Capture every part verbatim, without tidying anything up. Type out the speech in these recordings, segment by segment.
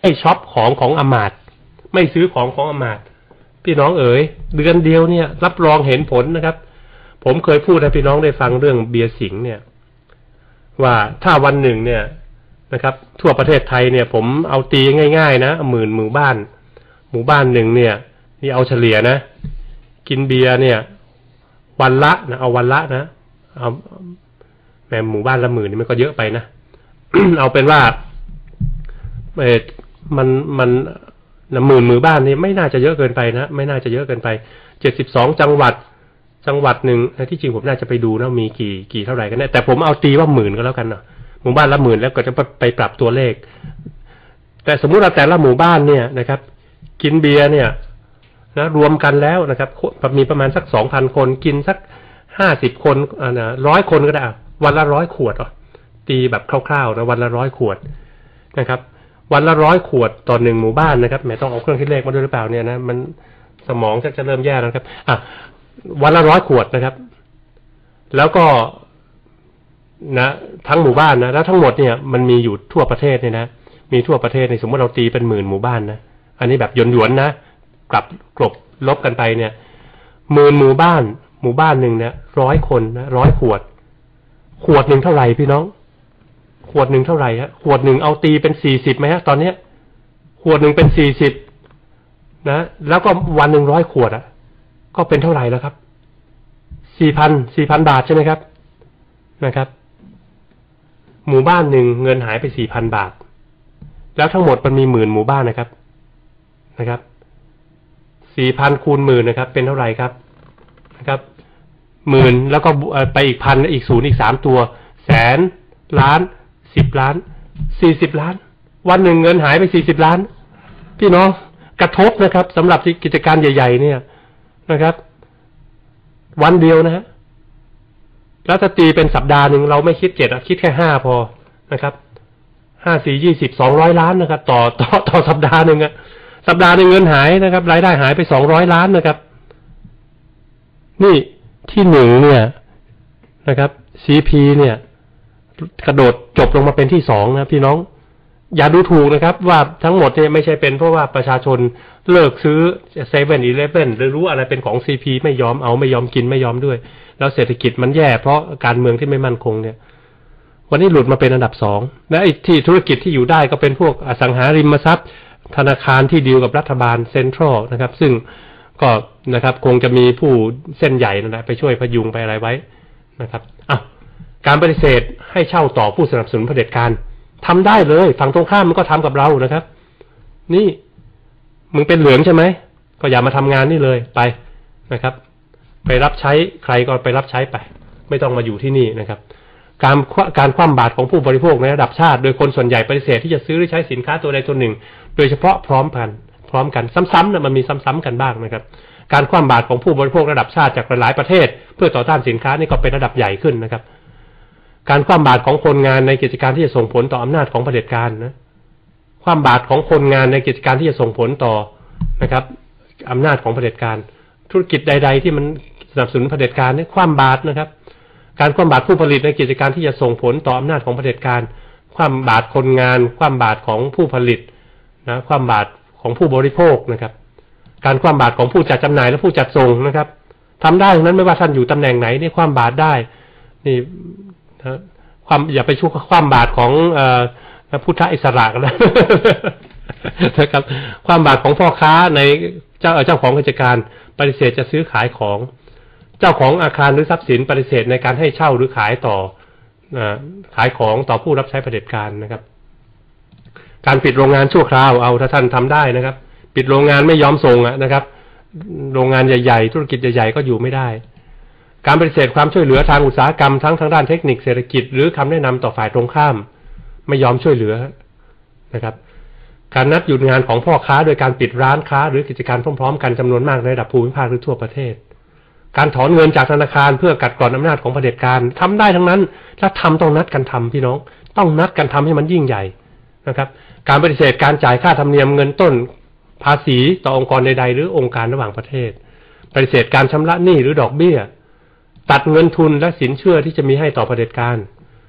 ให้ช็อปของของอมาตย์ไม่ซื้อของของอมาตย์พี่น้องเอ๋ยเดือนเดียวเนี่ยรับรองเห็นผลนะครับผมเคยพูดให้พี่น้องได้ฟังเรื่องเบียร์สิงห์เนี่ยว่าถ้าวันหนึ่งเนี่ยนะครับทั่วประเทศไทยเนี่ยผมเอาตีง่ายๆนะหมื่นหมู่บ้านหมู่บ้านหนึ่งเนี่ยนี่เอาเฉลี่ยนะกินเบียร์เนี่ยวันละนะเอาวันละนะเอาแม่หมู่บ้านละหมื่นนี่มันก็เยอะไปนะ เอาเป็นว่าเออมันมันนะหมื่นหมู่บ้านนี่ไม่น่าจะเยอะเกินไปนะไม่น่าจะเยอะเกินไปเจ็ดสิบสองจังหวัดจังหวัดหนึ่งที่จริงผมน่าจะไปดูนะมีกี่กี่เท่าไหร่กันแน่แต่ผมเอาตีว่าหมื่นก็แล้วกันเนาะหมู่บ้านละหมื่นแล้วก็จะไปปรับตัวเลขแต่สมมุติว่าแต่ละหมู่บ้านเนี่ยนะครับกินเบียร์เนี่ยนะรวมกันแล้วนะครับมีประมาณสักสองพันคนกินสักห้าสิบคนอ่านะร้อยคนก็ได้วันละร้อยขวดอ่ะตีแบบคร่าวๆนะวันละร้อยขวดนะครับวันละร้อยขวดต่อหนึ่งหมู่บ้านนะครับแม้ต้องเอาเครื่องคิดเลขมาด้วยหรือเปล่าเนี่ยนะมันสมองจะเริ่มแย่แล้วครับอ่ะวันละร้อยขวดนะครับแล้วก็นะทั้งหมู่บ้านนะแล้วทั้งหมดเนี่ยมันมีอยู่ทั่วประเทศเนี่ยนะมีทั่วประเทศในสมมติเราตีเป็นหมื่นหมู่บ้านนะอันนี้แบบหยวนๆนะกลับกลบลบกันไปเนี่ยหมื่นหมู่บ้านหมู่บ้านหนึ่งเนี่ยร้อยคนนะร้อยขวดขวดหนึ่งเท่าไหร่พี่น้องขวดหนึ่งเท่าไหร่ฮะขวดหนึ่งเอาตีเป็นสี่สิบไหมฮะตอนเนี้ยขวดหนึ่งเป็นสี่สิบนะแล้วก็วันหนึ่งร้อยขวดอ่ะก็เป็นเท่าไหร่แล้วครับสี่พันสี่พันบาทใช่ไหมครับนะครับหมู่บ้านหนึ่งเงินหายไปสี่พันบาทแล้วทั้งหมดมันมีหมื่นหมู่บ้านนะครับนะครับสี่พันคูณหมื่นนะครับเป็นเท่าไหร่ครับนะครับหมื่นแล้วก็ไปอีกพันอีกศูนย์อีกสามตัวแสนล้านสิบล้านสี่สิบล้านวันหนึ่งเงินหายไปสี่สิบล้านพี่น้องกระทบนะครับสำหรับกิจการใหญ่ๆเนี่ยนะครับวันเดียวนะฮะแล้วถ้าตีเป็นสัปดาห์หนึ่งเราไม่คิดเจ็ดคิดแค่ห้าพอนะครับห้าสี่ยี่สิบสองร้อยล้านนะครับต่อต่อต่อสัปดาห์หนึ่งอะสัปดาห์หนึ่งเงินหายนะครับรายได้หายไปสองร้อยล้านนะครับนี่ที่หนึ่งเนี่ยนะครับ ซี พี เนี่ยกระโดดจบลงมาเป็นที่สองนะพี่น้องอย่าดูถูกนะครับว่าทั้งหมดเนี่ยไม่ใช่เป็นเพราะว่าประชาชนเลิกซื้อเซเว่นอีเลฟเว่นหรือรู้อะไรเป็นของ ซี พี ไม่ยอมเอาไม่ยอมกินไม่ยอมด้วยแล้วเศรษฐกิจมันแย่เพราะการเมืองที่ไม่มั่นคงเนี่ยวันนี้หลุดมาเป็นอันดับสองและไอ้ที่ธุรกิจที่อยู่ได้ก็เป็นพวกอสังหาริมทรัพย์ธนาคารที่ดีลกับรัฐบาลเซ็นทรัลนะครับซึ่งก็นะครับคงจะมีผู้เส้นใหญ่นั่นแหละไปช่วยพยุงไปอะไรไว้นะครับอ้าวการปฏิเสธให้เช่าต่อผู้สนับสนุนเผด็จการทำได้เลยฝั่งตรงข้ามมันก็ทำกับเรานะครับนี่มึงเป็นเหลืองใช่ไหมก็อย่ามาทำงานนี่เลยไปนะครับไปรับใช้ใครก็ไปรับใช้ไปไม่ต้องมาอยู่ที่นี่นะครับการการคว่ำบาตรของผู้บริโภคในระดับชาติโดยคนส่วนใหญ่ปฏิเสธที่จะซื้อหรือใช้สินค้าตัวใดตัวหนึ่งโดยเฉพาะพร้อมกันพร้อมกันซ้ำๆนะมันมีซ้ำๆกันบ้างนะครับการคว่ำบาตรของผู้บริโภคระดับชาติจากหลายประเทศเพื่อต่อต้านสินค้านี่ก็เป็นระดับใหญ่ขึ้นนะครับการคว่ำบาตรของคนงานในกิจการที่จะส่งผลต่ออำนาจของเผด็จการนะคว่ำบาตรของคนงานในกิจการที่จะส่งผลต่อนะครับอำนาจของเผด็จการธุรกิจใดๆที่มันสนับสนุนเผด็จการนี่คว่ำบาตรนะครับการคว่ำบาตรผู้ผลิตในกิจการที่จะส่งผลต่ออำนาจของเผด็จการคว่ำบาตรคนงานคว่ำบาตรของผู้ผลิตนะคว่ำบาตรของผู้บริโภคนะครับการคว่ำบาตรของผู้จัดจำหน่ายและผู้จัดส่งนะครับทำได้ทั้งนั้นไม่ว่าท่านอยู่ตำแหน่งไหนนี่คว่ำบาตรได้นี่นะความอย่าไปช่วยคว่ำบาตรของเอ่อพุทธอิสระนะนะครับความบาตรของพ่อค้าในเจ้าเจ้าของกิจการปฏิเสธจะซื้อขายของเจ้าของอาคารหรือทรัพย์สินปฏิเสธในการให้เช่าหรือขายต่อขายของต่อผู้รับใช้เผด็จการนะครับการปิดโรงงานชั่วคราวเอาถ้าท่านทำได้นะครับปิดโรงงานไม่ยอมส่งนะครับโรงงานใหญ่ๆธุรกิจใหญ่ๆก็อยู่ไม่ได้การปฏิเสธความช่วยเหลือทางอุตสาหกรรมทั้งทางด้านเทคนิคเศรษฐกิจหรือคำแนะนำต่อฝ่ายตรงข้ามไม่ยอมช่วยเหลือนะครับการนัดหยุดงานของพ่อค้าโดยการปิดร้านค้าหรือกิจการพร้อมๆกันจำนวนมากในระดับภูมิภาคหรือทั่วประเทศการถอนเงินจากธนาคารเพื่อกัดกร่อนอำนาจของเผด็จการทำได้ทั้งนั้นถ้าทำต้องนัดกันทำพี่น้องต้องนัดกันทำให้มันยิ่งใหญ่นะครับการปฏิเสธการจ่ายค่าธรรมเนียมเงินต้นภาษีต่อองค์กรใดๆหรือองค์การระหว่างประเทศปฏิเสธการชำระหนี้หรือดอกเบี้ยตัดเงินทุนและสินเชื่อที่จะมีให้ต่อเผด็จการ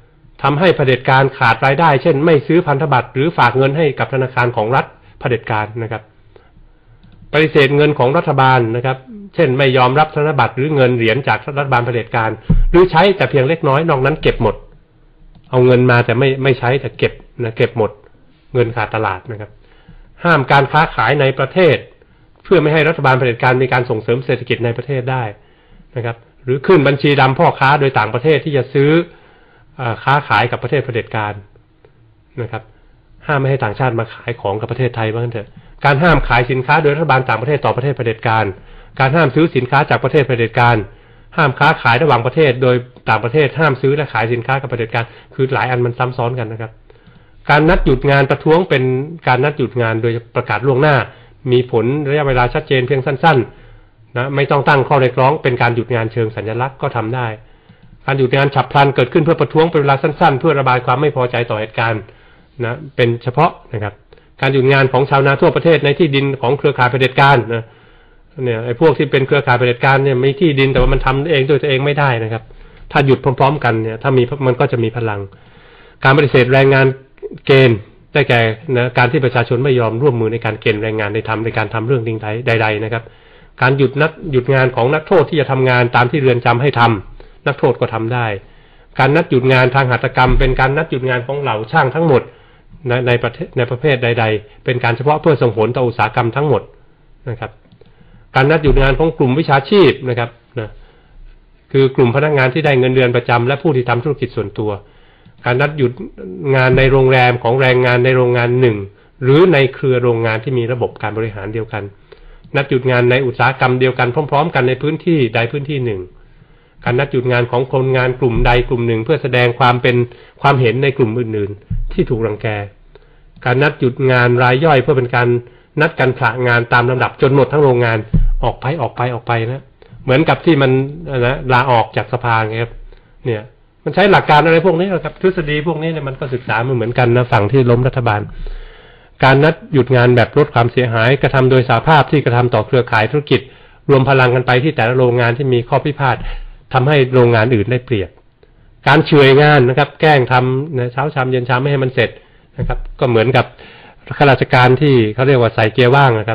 ทำให้เผด็จการขาดรายได้เช่นไม่ซื้อพันธบัตรหรือฝากเงินให้กับธนาคารของรัฐเผด็จการนะครับปฏิเสธเงินของรัฐบาลนะครับเช่นไม่ยอมรับธนบัตรหรือเงินเหรียญจากรัฐบาลเผด็จการหรือใช้แต่เพียงเล็กน้อยนอกนั้นเก็บหมดเอาเงินมาแต่ไม่ไม่ใช้แต่เก็บนะเก็บหมดเงินขาดตลาดนะครับห้ามการค้าขายในประเทศเพื่อไม่ให้รัฐบาลเผด็จการมีการส่งเสริมเศรษฐกิจในประเทศได้นะครับหรือขึ้นบัญชีดำพ่อค้าโดยต่างประเทศที่จะซื้อค้าขายกับประเทศเผด็จการนะครับห้ามไม่ให้ต่างชาติมาขายของกับประเทศไทยบ้างเถอะการห้ามขายสินค้าโดยรัฐบาลต่างประเทศต่อประเทศเผด็จการการห้ามซื้อสินค้าจากประเทศเผด็จการห้ามค้าขายระหว่างประเทศโดยต่างประเทศห้ามซื้อและขายสินค้ากับเผด็จการคือหลายอันมันซ้ำซ้อนกันนะครับการนัดหยุดงานประท้วงเป็นการนัดหยุดงานโดยประกาศล่วงหน้ามีผลระยะเวลาชัดเจนเพียงสั้นๆนะไม่ต้องตั้งข้อเรียกร้องเป็นการหยุดงานเชิงสัญลักษณ์ก็ทำได้การหยุดงานฉับพลันเกิดขึ้นเพื่อประท้วงเป็นเวลาสั้นๆเพื่อระบายความไม่พอใจต่อเหตุการณ์นะเป็นเฉพาะนะครับการหยุดงานของชาวนาทั่วประเทศในที่ดินของเครือข่ายเผด็จการนะเนี่ยไอ้พวกที่เป็นเครือข่ายเผด็จการเนี่ยมีที่ดินแต่ว่ามันทำเองโดยตัวเองไม่ได้นะครับถ้าหยุดพร้อมๆกันเนี่ยถ้ามีมันก็จะมีพลังการปฏิเสธแรงงานเกณฑ์ได้แก่นะการที่ประชาชนไม่ยอมร่วมมือในการเกณฑ์แรงงานในทำในการทำเรื่องดิ้งใดๆนะครับการหยุดนัดหยุดงานของนักโทษที่จะทำงานตามที่เรือนจำให้ทำนักโทษก็ทำได้การนัดหยุดงานทางหัตถกรรมเป็นการนัดหยุดงานของเหล่าช่างทั้งหมดในในประเทศในประเภทใดๆเป็นการเฉพาะเพื่อส่งผลต่ออุตสาหกรรมทั้งหมดนะครับการนัดหยุดงานของกลุ่มวิชาชีพนะครับนะคือกลุ่มพนักงานที่ได้เงินเดือนประจำและผู้ที่ทำธุรกิจส่วนตัวการนัดหยุดงานในโรงแรมของแรงงานในโรงงานหนึ่งหรือในเครือโรงงานที่มีระบบการบริหารเดียวกันนัดหยุดงานในอุตสาหกรรมเดียวกันพร้อมๆกันในพื้นที่ใดพื้นที่หนึ่งการนัดหยุดงานของคนงานกลุ่มใดกลุ่มหนึ่งเพื่อแสดงความเป็นความเห็นในกลุ่มอื่นๆที่ถูกรังแกการนัดหยุดงานรายย่อยเพื่อเป็นการนัดกันผละงานตามลำดับจนหมดทั้งโรงงานออกไปออกไปออกไปนะเหมือนกับที่มันนะลาออกจากสภาไงครับเนี่ยมันใช้หลักการอะไรพวกนี้ครับทฤษฎีพวกนี้เนี่ยมันก็ศึกษามันเหมือนกันนะฝั่งที่ล้มรัฐบาลการนัดหยุดงานแบบลดความเสียหายกระทำโดยสหภาพที่กระทำต่อเครือข่ายธุรกิจรวมพลังกันไปที่แต่ละโรงงานที่มีข้อพิพาททำให้โรงงานอื่นได้เปรียบการเฉื่อยงานนะครับแกล้งทำนะเช้าชามเย็นชามไม่ให้มันเสร็จนะครับก็เหมือนกับข้าราชการที่เขาเรียกว่าใส่เกียร์ว่างนะครับ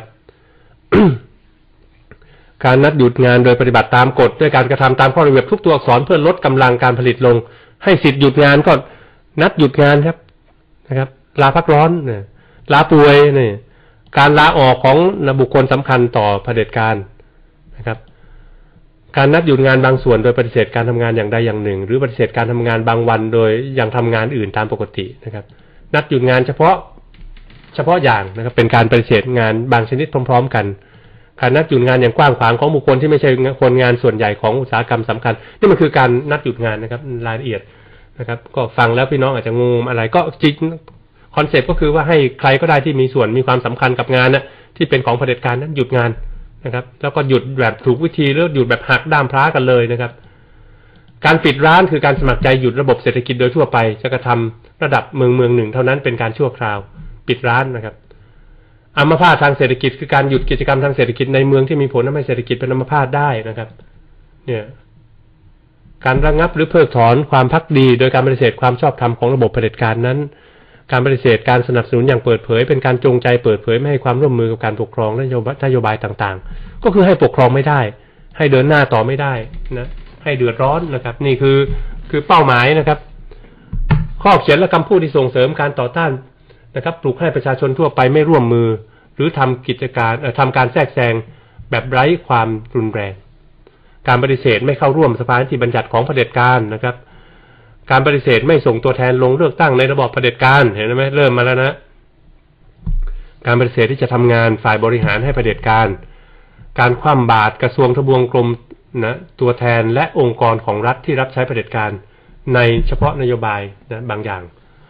การนัดหยุดงานโดยปฏิบัติตามกฎด้วยการกระทำตามข้อระเบียบทุกตัวอักษรเพื่อลดกำลังการผลิตลงให้สิทธิ์หยุดงานก็นัดหยุดงานครับนะครับลาพักร้อนเนี่ยลาป่วยเนี่ยการลาออกของบุคคลสำคัญต่อเผด็จการนะครับการนัดหยุดงานบางส่วนโดยปฏิเสธการทำงานอย่างใดอย่างหนึ่งหรือปฏิเสธการทำงานบางวันโดยยังทำงานอื่นตามปกตินะครับนัดหยุดงานเฉพาะเฉพาะอย่างนะครับเป็นการปฏิเสธงานบางชนิดพร้อมๆกันการนัดหยุดงานอย่างกว้างขวางของบุคคลที่ไม่ใช่คนงานส่วนใหญ่ของอุตสาหกรรมสำคัญนี่มันคือการนัดหยุดงานนะครับรายละเอียดนะครับก็ฟังแล้วพี่น้องอาจจะงงอะไรก็จริงคอนเซ็ปต์ก็คือว่าให้ใครก็ได้ที่มีส่วนมีความสำคัญกับงานนะที่เป็นของเผด็จการนั้นหยุดงานนะครับแล้วก็หยุดแบบถูกวิธีหรือหยุดแบบหักด้ามพร้ากันเลยนะครับการปิดร้านคือการสมัครใจหยุดระบบเศรษฐกิจโดยทั่วไปจะกระทำระดับเมืองเมืองหนึ่งเท่านั้นเป็นการชั่วคราวปิดร้านนะครับอัมพาตทางเศรษฐกิจคือการหยุดกิจกรรมทางเศรษฐกิจในเมืองที่มีผลทำให้เศรษฐกิจเป็นอัมพาตได้นะครับเนี่ยการระงับหรือเพิกถอนความภักดีโดยการปฏิเสธความชอบธรรมของระบบเผด็จการนั้นการปฏิเสธการสนับสนุนอย่างเปิดเผยเป็นการจงใจเปิดเผยไม่ให้ความร่วมมือกับการปกครองและนโยบายต่างๆก็คือให้ปกครองไม่ได้ให้เดินหน้าต่อไม่ได้นะให้เดือดร้อนนะครับนี่คือคือเป้าหมายนะครับข้อเขียนและคำพูดที่ส่งเสริมการต่อต้านนะครับปลุกให้ประชาชนทั่วไปไม่ร่วมมือหรือทำกิจการเอ่อทำการแทรกแซงแบบไร้ความรุนแรงการปฏิเสธไม่เข้าร่วมสภานิติบัญญัติของเผด็จการนะครับการปฏิเสธไม่ส่งตัวแทนลงเลือกตั้งในระบอบเผด็จการเห็นไหมเริ่มมาแล้วนะการปฏิเสธที่จะทำงานฝ่ายบริหารให้เผด็จการการคว่ำบาตรกระทรวงทบวงกรมนะตัวแทนและองค์กรของรัฐที่รับใช้เผด็จการในเฉพาะนโยบายนะบางอย่าง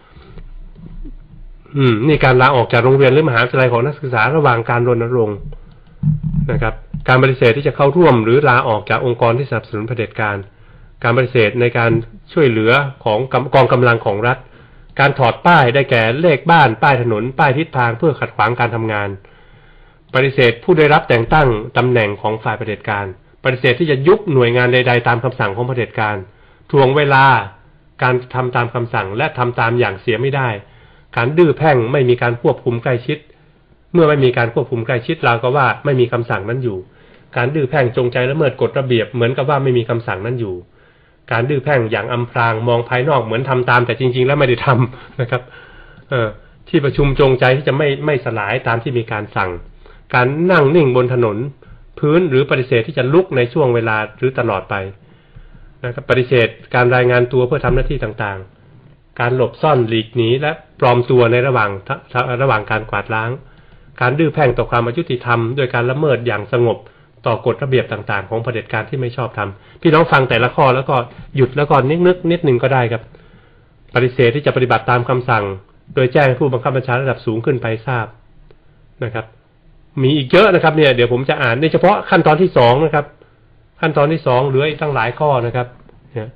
อืมนี่การลาออกจากโรงเรียนหรือมหาวิทยาลัยของนักศึกษาระหว่างการรณรงค์นะครับการปฏิเสธที่จะเข้าร่วมหรือลาออกจากองค์กรที่สนับสนุนเผด็จการการปฏิเสธในการช่วยเหลือของกองกำลังของรัฐการถอดป้ายได้แก่เลขบ้านป้ายถนนป้ายทิศทางเพื่อขัดขวางการทำงานปฏิเสธผู้ได้รับแต่งตั้งตำแหน่งของฝ่ายเผด็จการปฏิเสธที่จะยุบหน่วยงานใดๆตามคำสั่งของเผด็จการทวงเวลาการทำตามคำสั่งและทำตามอย่างเสียไม่ได้การดื้อแพ่งไม่มีการควบคุมใกล้ชิดเมื่อไม่มีการควบคุมใกล้ชิดเราก็ว่าไม่มีคำสั่งนั้นอยู่การดื้อแพ่งจงใจละเมิดกฎระเบียบเหมือนกับว่าไม่มีคำสั่งนั้นอยู่การดื้อแพ่งอย่างอำพรางมองภายนอกเหมือนทำตามแต่จริงๆแล้วไม่ได้ทำนะครับเอ่อที่ประชุมจงใจที่จะไม่ไม่สลายตามที่มีการสั่งการนั่งนิ่งบนถนนพื้นหรือปฏิเสธที่จะลุกในช่วงเวลาหรือตลอดไปนะครับปฏิเสธการรายงานตัวเพื่อทำหน้าที่ต่างๆการหลบซ่อนหลีกหนีและปลอมตัวในระหว่างระหว่างการกวาดล้างการดื้อแพ่งต่อความอายุติธรรมโดยการละเมิดอย่างสงบต่อกฎระเบียบต่างๆของเผด็จการที่ไม่ชอบทำพี่น้องฟังแต่ละข้อแล้วก็หยุดแล้วก็นึกนึกนิดหนึ่งก็ได้ครับปฏิเสธที่จะปฏิบัติตามคำสั่งโดยแจ้งผู้บังคับบัญชาระดับสูงขึ้นไปทราบนะครับมีอีกเยอะนะครับเนี่ยเดี๋ยวผมจะอ่านในเฉพาะขั้นตอนที่สองนะครับขั้นตอนที่สองเหลืออีกตั้งหลายข้อนะครับเนี่ย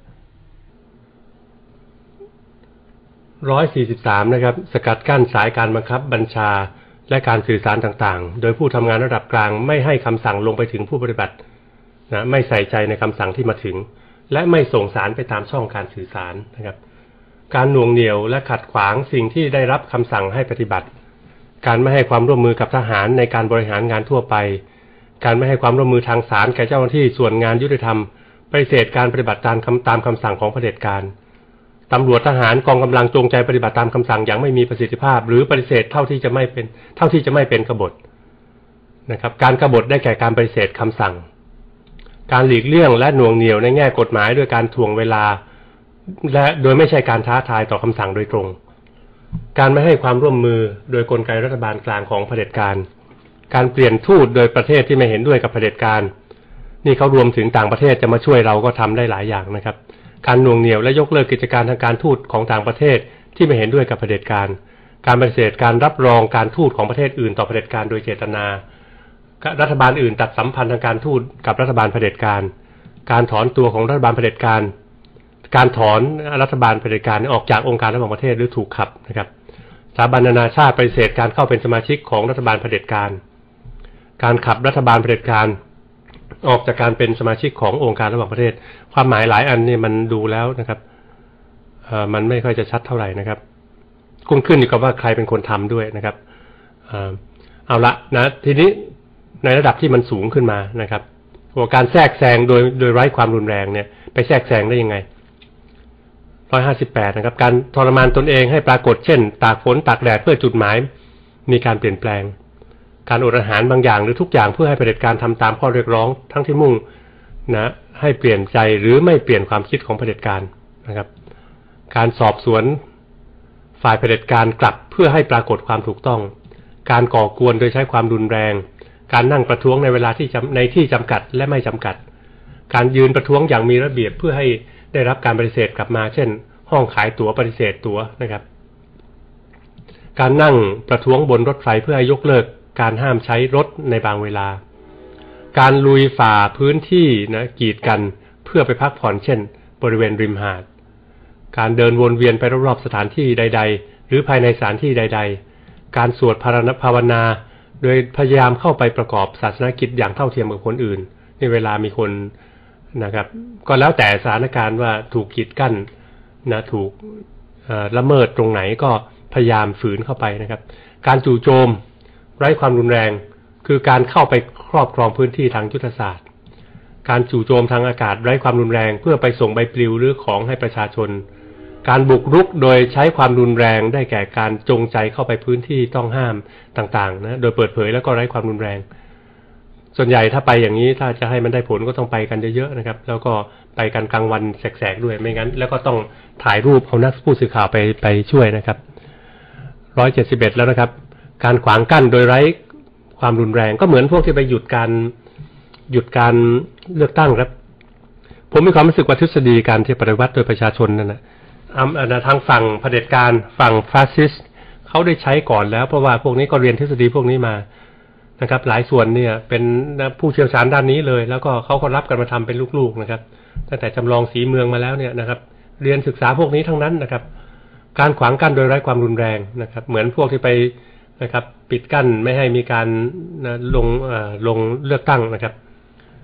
ร้อยสี่สิบสามนะครับสกัดกั้นสายการบังคับบัญชาและการสื่อสารต่างๆโดยผู้ทำงานระดับกลางไม่ให้คำสั่งลงไปถึงผู้ปฏิบัตินะไม่ใส่ใจในคำสั่งที่มาถึงและไม่ส่งสารไปตามช่องการสื่อสารนะครับการหน่วงเหนี่ยวและขัดขวางสิ่งที่ได้รับคำสั่งให้ปฏิบัติการไม่ให้ความร่วมมือกับทหารในการบริหารงานทั่วไปการไม่ให้ความร่วมมือทางศาลแก่เจ้าหน้าที่ส่วนงานยุติธรรมปฏิเสธการปฏิบัติตามคำตามคำสั่งของเผด็จการตำรวจทหารกองกำลังจงใจปฏิบัติตามคำสั่งอย่างไม่มีประสิทธิภาพหรือปฏิเสธเท่าที่จะไม่เป็นเท่าที่จะไม่เป็นกบฏนะครับการกบฏได้แก่การปฏิเสธคำสั่งการหลีกเลี่ยงและหน่วงเหนี่ยวในแง่กฎหมายด้วยการถ่วงเวลาและโดยไม่ใช่การท้าทายต่อคำสั่งโดยตรงการไม่ให้ความร่วมมือโดยกลไกรัฐบาลกลางของเผด็จการการเปลี่ยนทูตโดยประเทศที่ไม่เห็นด้วยกับเผด็จการนี่เขารวมถึงต่างประเทศจะมาช่วยเราก็ทำได้หลายอย่างนะครับการหน่วงเหนี่ยวและยกเลิกกิจการทางการทูตของต่างประเทศที่ไม่เห็นด้วยกับเผด็จการการปฏิเสธการรับรองการทูตของประเทศอื่นต่อเผด็จการโดยเจตนารัฐบาลอื่นตัดสัมพันธ์ทางการทูตกับรัฐบาลเผด็จการการถอนตัวของรัฐบาลเผด็จการการถอนรัฐบาลเผด็จการออกจากองค์การระหว่างประเทศหรือถูกขับนะครับสถาบันนานาชาติปฏิเสธการเข้าเป็นสมาชิกของรัฐบาลเผด็จการการขับรัฐบาลเผด็จการออกจากการเป็นสมาชิกขององค์การระหว่างประเทศความหมายหลายอันนี่มันดูแล้วนะครับเอ่อมันไม่ค่อยจะชัดเท่าไหร่นะครับคุ้นขึ้นอยู่กับว่าใครเป็นคนทำด้วยนะครับเอ่อเอาละนะทีนี้ในระดับที่มันสูงขึ้นมานะครับว่าการแทรกแซงโดยโดยไร้ความรุนแรงเนี่ยไปแทรกแซงได้ยังไงร้อยห้าสิบแปดนะครับการทรมานตนเองให้ปรากฏเช่นตากฝนตากแดดเพื่อจุดหมายมีการเปลี่ยนแปลงการอดอาหารบางอย่างหรือทุกอย่างเพื่อให้เผด็จการทำตามข้อเรียกร้องทั้งที่มุ่งนะให้เปลี่ยนใจหรือไม่เปลี่ยนความคิดของเผด็จการนะครับการสอบสวนฝ่ายเผด็จการกลับเพื่อให้ปรากฏความถูกต้องการก่อกวนโดยใช้ความรุนแรงการนั่งประท้วงในเวลาที่ในที่จำกัดและไม่จำกัดการยืนประท้วงอย่างมีระเบียบเพื่อให้ได้รับการปฏิเสธกลับมาเช่นห้องขายตั๋วปฏิเสธตั๋วนะครับการนั่งประท้วงบนรถไฟเพื่อให้ยกเลิกการห้ามใช้รถในบางเวลาการลุยฝ่าพื้นที่นะกีดกันเพื่อไปพักผ่อนเช่นบริเวณริมหาดการเดินวนเวียนไปรอบๆสถานที่ใดๆหรือภายในสถานที่ใดๆการสวดภาวนาโดยพยายามเข้าไปประกอบศาสนกิจอย่างเท่าเทียมกับคนอื่นในเวลามีคนนะครับก็แล้วแต่สถานการณ์ว่าถูกกีดกั้นนะถูกละเมิดตรงไหนก็พยายามฝืนเข้าไปนะครับการจู่โจมไร้ความรุนแรงคือการเข้าไปครอบครองพื้นที่ทางยุทธศาสตร์การจู่โจมทางอากาศไร้ความรุนแรงเพื่อไปส่งใบปลิวหรือของให้ประชาชนการบุกรุกโดยใช้ความรุนแรงได้แก่การจงใจเข้าไปพื้นที่ต้องห้ามต่างๆนะโดยเปิดเผยแล้วก็ไร้ความรุนแรงส่วนใหญ่ถ้าไปอย่างนี้ถ้าจะให้มันได้ผลก็ต้องไปกันเยอะๆนะครับแล้วก็ไปกันกลางวันแสกๆด้วยไม่งั้นแล้วก็ต้องถ่ายรูปเอานักผู้สื่อข่าวไปไปช่วยนะครับร้อยเจ็ดสิบเอ็ดแล้วนะครับการขวางกั้นโดยไร้ความรุนแรงก็เหมือนพวกที่ไปหยุดการหยุดการเลือกตั้งครับผมมีความรู้สึกว่าทฤษฎีการที่ปฏิวัติโดยประชาชนนั่นนะทางฝั่งเผด็จการฝั่งฟาสซิสต์เขาได้ใช้ก่อนแล้วเพราะว่าพวกนี้ก็เรียนทฤษฎีพวกนี้มานะครับหลายส่วนเนี่ยเป็นผู้เชี่ยวชาญด้านนี้เลยแล้วก็เขาก็รับกันมาทำเป็นลูกๆนะครับตั้งแต่จำลองสีเมืองมาแล้วเนี่ยนะครับเรียนศึกษาพวกนี้ทั้งนั้นนะครับการขวางกั้นโดยไร้ความรุนแรงนะครับเหมือนพวกที่ไปนะครับปิดกั้นไม่ให้มีการลงลงเลือกตั้งนะครับ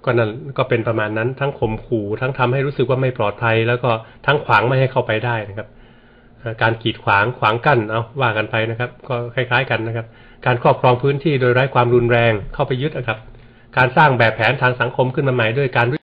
ก็นั่นก็เป็นประมาณนั้นทั้งข่มขู่ทั้งทำให้รู้สึกว่าไม่ปลอดภัยแล้วก็ทั้งขวางไม่ให้เข้าไปได้นะครับการกีดขวางขวางกั้นเอาว่ากันไปนะครับก็คล้ายๆกันนะครับการครอบครองพื้นที่โดยไร้ความรุนแรงเข้าไปยึดนะครับการสร้างแบบแผนทางสังคมขึ้นมาใหม่ด้วยการ